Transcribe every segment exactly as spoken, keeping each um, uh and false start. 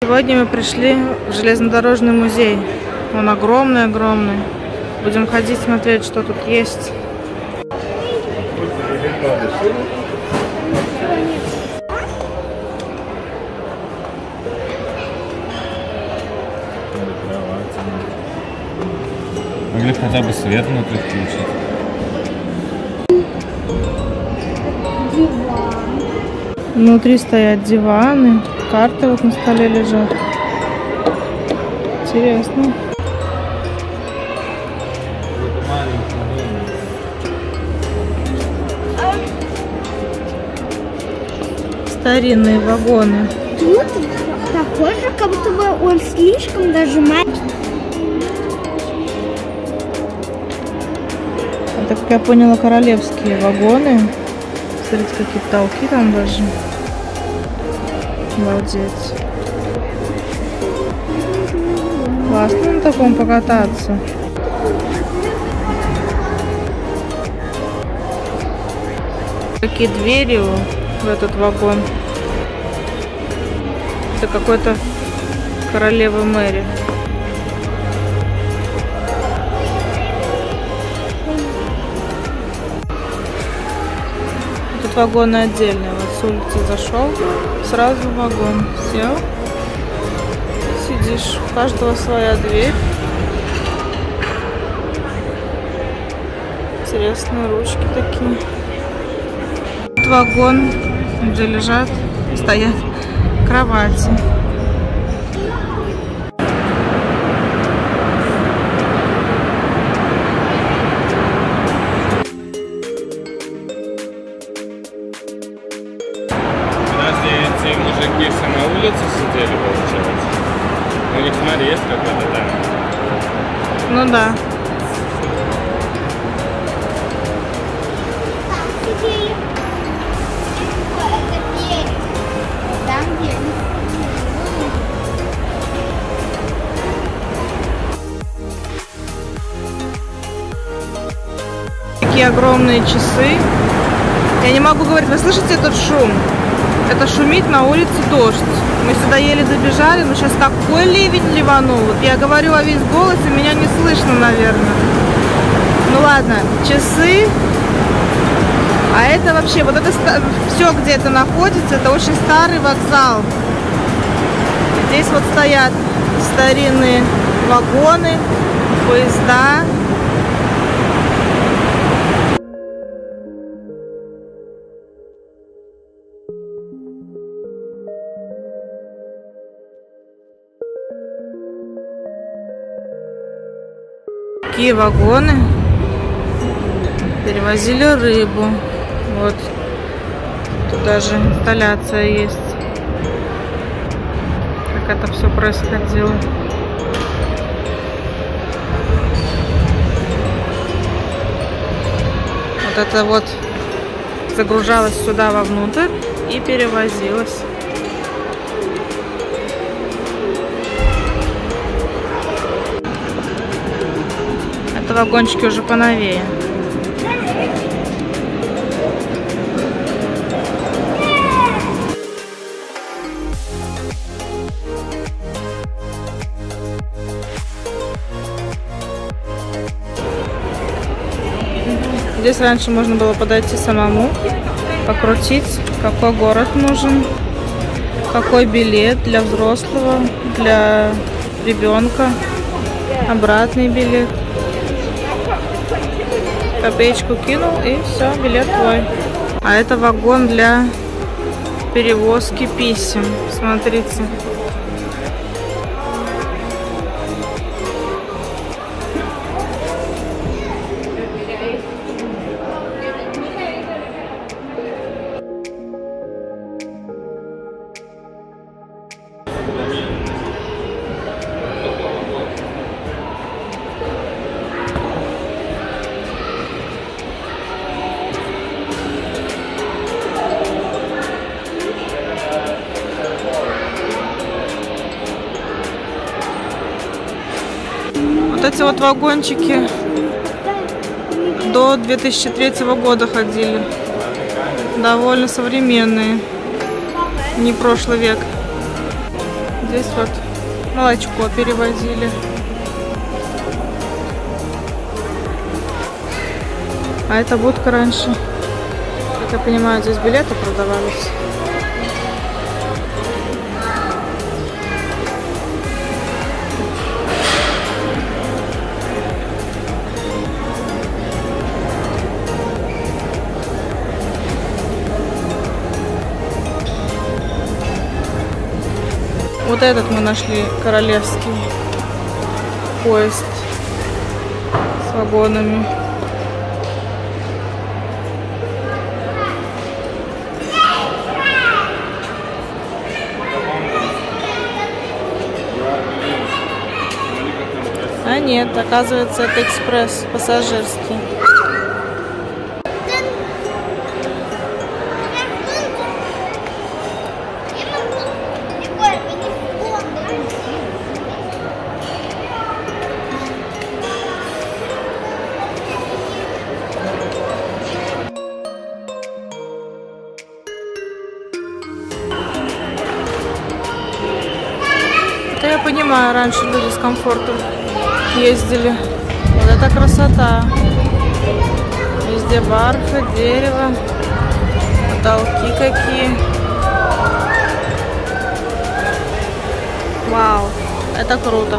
Сегодня мы пришли в железнодорожный музей. Он огромный-огромный. Будем ходить смотреть, что тут есть. Могли хотя бы свет внутри включить. Внутри стоят диваны, карты вот на столе лежат. Интересно. Старинные вагоны. Тут похоже, как будто бы он слишком даже маленький. Это, как я поняла, королевские вагоны. Смотрите, какие потолки там даже. Обалдеть. Классно на таком покататься. Какие двери в этот вагон. Это какой-то королевы Мэри. Тут вагоны отдельные. Вот с улицы зашел, сразу в вагон сел, сидишь. У каждого своя дверь. Интересные ручки такие. Тут вагон, где лежат, стоят кровати. Эти мужики все на улице сидели, получается. У них, смотри, есть какой-то там. Ну да. Такие огромные часы. Я не могу говорить, вы слышите этот шум? Это шумит, на улице дождь. Мы сюда еле добежали, но сейчас такой ливень ливанул. Вот я говорю во весь голос, и меня не слышно, наверное. Ну ладно, часы. А это вообще, вот это все, где это находится, это очень старый вокзал. Здесь вот стоят старинные вагоны, поезда. Такие вагоны перевозили рыбу. Вот тут даже инсталляция есть, как это все происходило. Вот это вот загружалось сюда вовнутрь и перевозилось. Вагончики уже поновее. Здесь раньше можно было подойти самому, покрутить, какой город нужен, какой билет для взрослого, для ребенка, обратный билет. Копеечку кинул, и все, билет твой. А это вагон для перевозки писем. Смотрите. Вот эти вот вагончики до две тысячи третьего года ходили. Довольно современные. Не прошлый век. Здесь вот молочко перевозили. А эта будка раньше, как я понимаю, здесь билеты продавались. Вот этот мы нашли, королевский поезд с вагонами. А нет, оказывается, это экспресс пассажирский. Это я понимаю, раньше люди с комфортом ездили. Вот это красота. Везде бархат, дерево, потолки какие. Вау, это круто.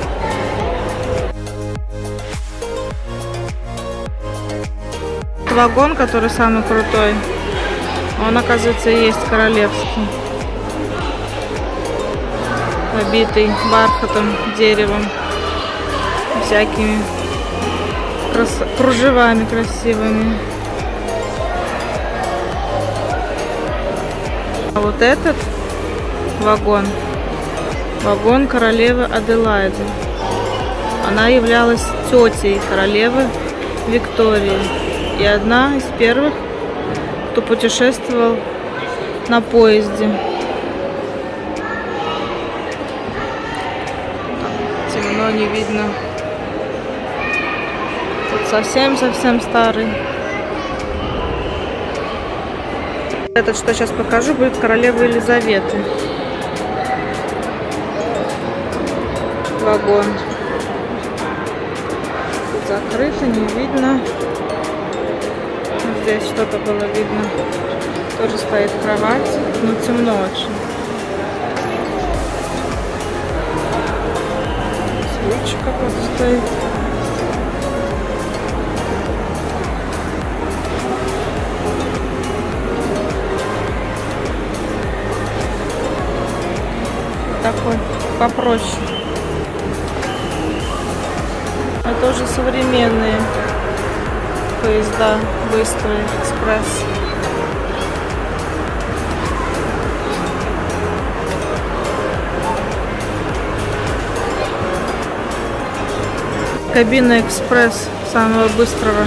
Вагон, который самый крутой, он, оказывается, есть королевский. Обитый бархатом, деревом, всякими крас... кружевами красивыми. А вот этот вагон, вагон королевы Аделаиды. Она являлась тетей королевы Виктории и одна из первых, кто путешествовал на поезде. Темно, не видно. Тут совсем-совсем старый. Этот, что сейчас покажу, будет королевы Елизаветы. Вагон. Тут закрыто, не видно. Здесь что-то было видно. Тоже стоит кровать, но темно очень. Свечка вот стоит. Такой попроще. Это уже современные поезда, быстрый экспресс. Кабина экспресс самого быстрого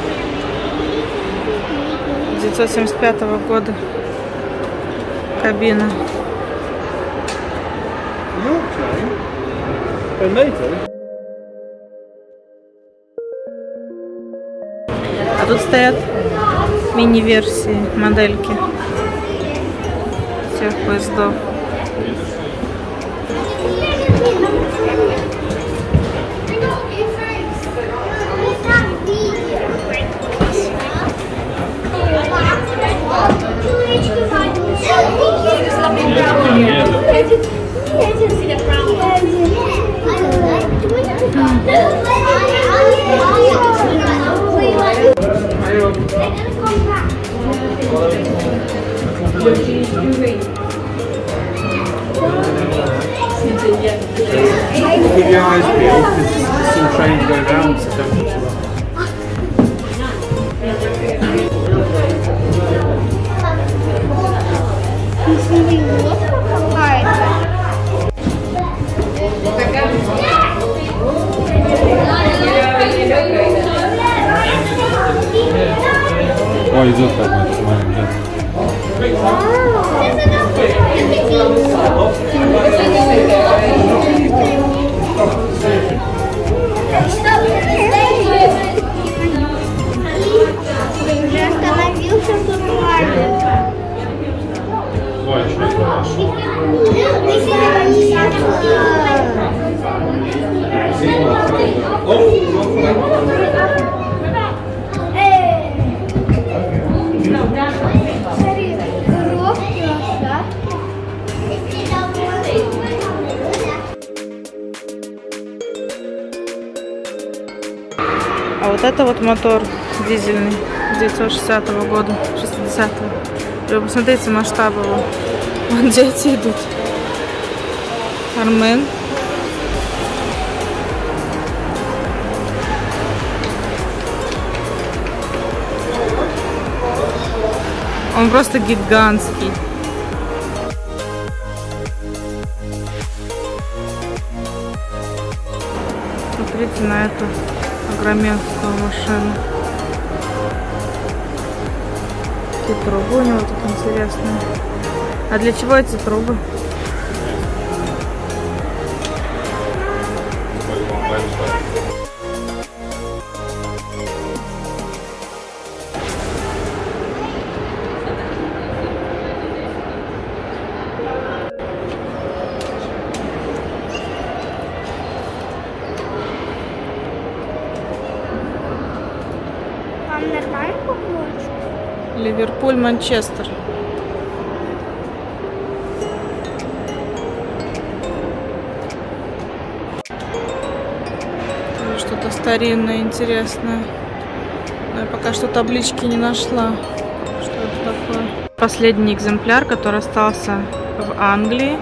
девятьсот семьдесят пятого года. Кабина. А тут стоят мини-версии, модельки всех поездов. Keep your eyes peeled because some trains go down, so don't touch them. Why is it that much money? Ой, А вот это вот мотор дизельный девятьсот шестидесятого года, шестидесятого. Вы посмотрите масштаб его. Вон дети идут. Армен. Он просто гигантский. Смотрите на эту огроменскую машину. Какие трубы у него тут интересные. А для чего эти трубы? Вам нормально помочь? Ливерпуль, Манчестер. Что-то старинное, интересное. Но я пока что таблички не нашла. Что это такое? Последний экземпляр, который остался в Англии.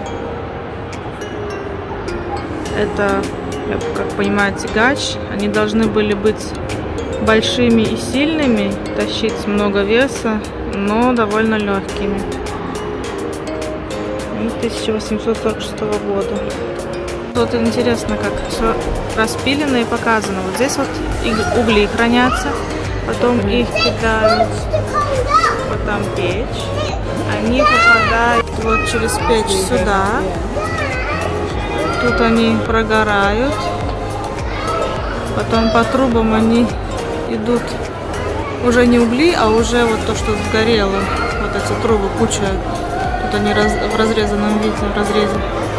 Это, как понимаете, тягач. Они должны были быть большими и сильными, тащить много веса, но довольно легкими. тысяча восемьсот сорок шестого года. Тут интересно, как все распилено и показано. Вот здесь вот угли хранятся, потом их кидают вот там печь. Они попадают вот через печь сюда. Тут они прогорают. Потом по трубам они идут уже не угли, а уже вот то, что сгорело. Вот эти трубы, куча. Тут они раз, в разрезанном виде, в разрезе.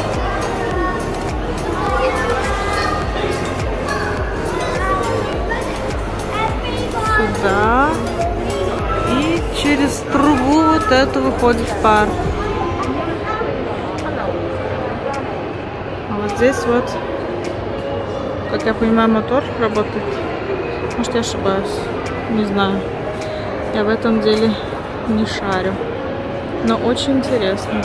Сюда. И через трубу вот эту выходит пар. А вот здесь вот, как я понимаю, мотор работает. Может, я ошибаюсь. Не знаю. Я в этом деле не шарю. Но очень интересно.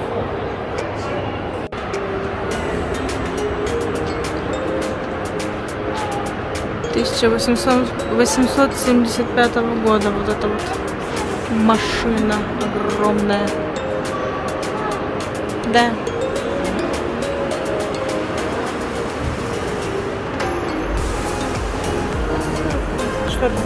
тысяча восемьсот семьдесят пятого года вот эта вот машина огромная. Да. Что это?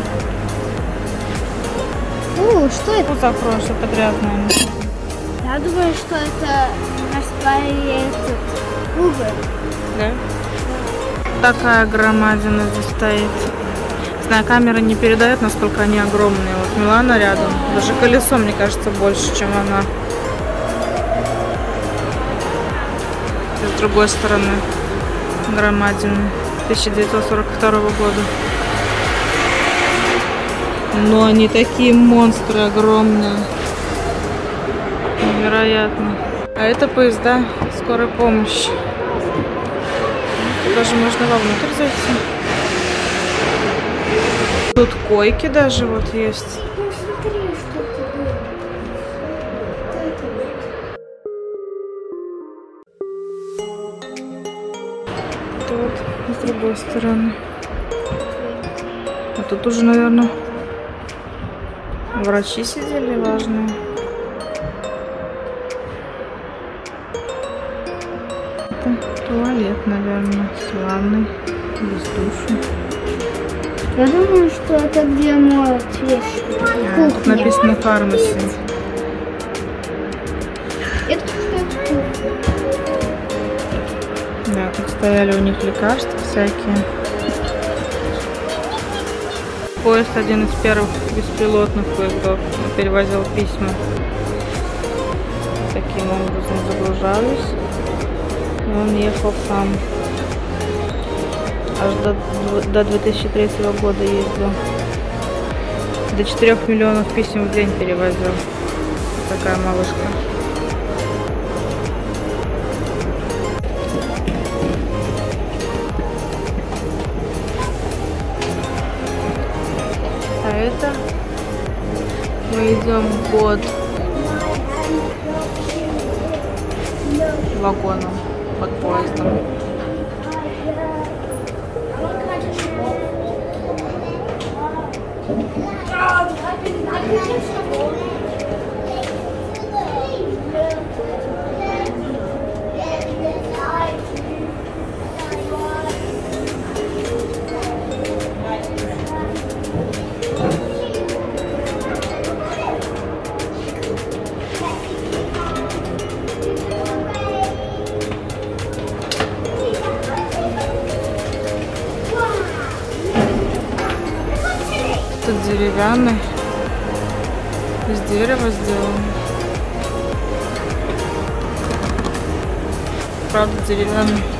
О, что это? Вот закрой, что-то грязное. Я думаю, что это распаривает уголь. Да? Такая громадина здесь стоит. Не знаю, камера не передает, насколько они огромные. Вот Милана рядом. Даже колесо, мне кажется, больше, чем она. И с другой стороны громадины. тысяча девятьсот сорок второго года. Но они такие монстры огромные. Невероятно. А это поезда скорой помощи. Даже можно вовнутрь зайти. Тут койки даже вот есть. Ну, смотри, что это было. Тут с другой стороны. А тут уже, наверное, врачи сидели важные. Это туалет, наверное, с ванной, без души. Я думаю, что это где моют вещи. А, тут написано фармаси. Это что это? Да, тут стояли у них лекарства всякие. Поезд один из первых беспилотных поездов. Он перевозил письма. Таким образом загружались. И он ехал сам. Аж до, до две тысячи третьего года ездил. До четырёх миллионов писем в день перевозил. Такая малышка. А это мы идем под вагоном, под поездом. Тут деревянный, из дерева сделан. Правда, деревянный.